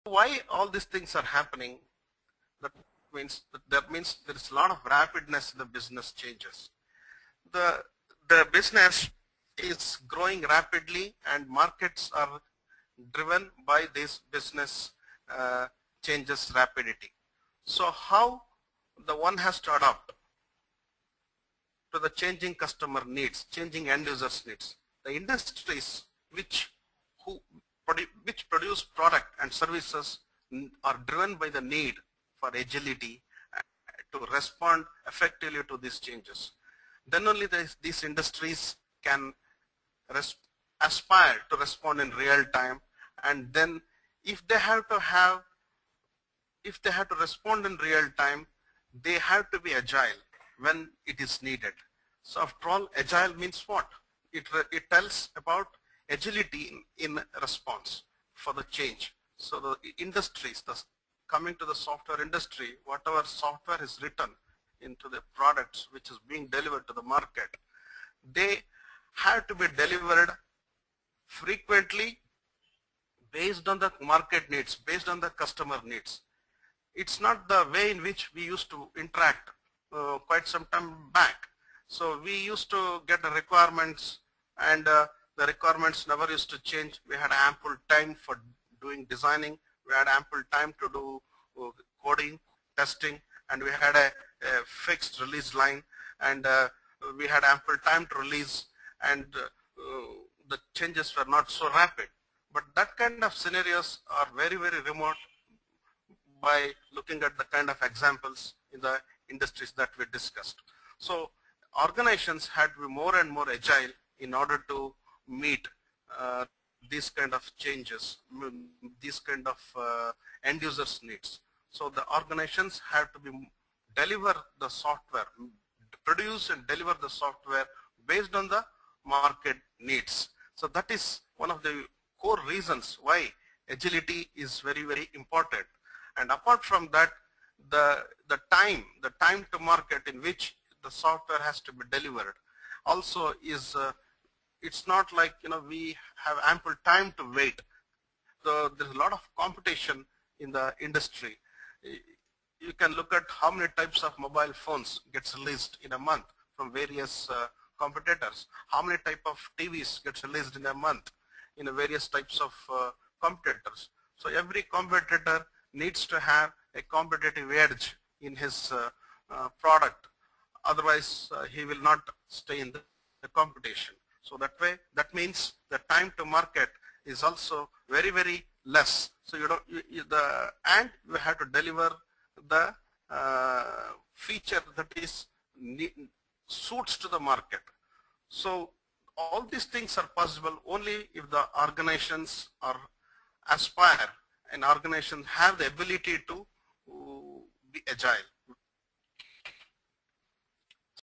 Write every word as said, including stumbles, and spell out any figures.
why all these things are happening? That means that means there is a lot of rapidness in the business changes. The the business is growing rapidly, and markets are driven by this business uh, changes rapidity. So how the one has to adapt to the changing customer needs, changing end users needs. The industries which who produ which produce product and services are driven by the need for agility to respond effectively to these changes. Then only this, these industries can aspire to respond in real time, and then if they have to have if they have to respond in real time, they have to be agile when it is needed. So after all, agile means what? It, it tells about agility in, in response for the change. So the industries, the, coming to the software industry, whatever software is written into the products which is being delivered to the market, they have to be delivered frequently based on the market needs, based on the customer needs. It's not the way in which we used to interact uh, quite some time back. So we used to get the requirements, and uh, the requirements never used to change. We had ample time for doing designing. We had ample time to do uh, coding, testing, and we had a, a fixed release line, and uh, we had ample time to release, and uh, uh, the changes were not so rapid. But that kind of scenarios are very, very remote by looking at the kind of examples in the industries that we discussed. So organizations had to be more and more agile in order to meet uh, these kind of changes, these kind of uh, end users needs. So the organizations have to be deliver the software, produce and deliver the software based on the market needs. So that is one of the core reasons why agility is very, very important. And apart from that, the the time, the time to market in which the software has to be delivered also is, uh, it's not like, you know, we have ample time to wait. So there's a lot of competition in the industry. You can look at how many types of mobile phones gets released in a month from various uh, competitors. How many type of T Vs gets released in a month in a various types of uh, competitors. So every competitor needs to have a competitive edge in his uh, uh, product. Otherwise, uh, he will not stay in the, the competition. So that way, that means the time to market is also very, very less. So you don't, you, you, the and you have to deliver the uh, feature that is suits to the market. So all these things are possible only if the organizations are aspire and organizations have the ability to uh, be agile.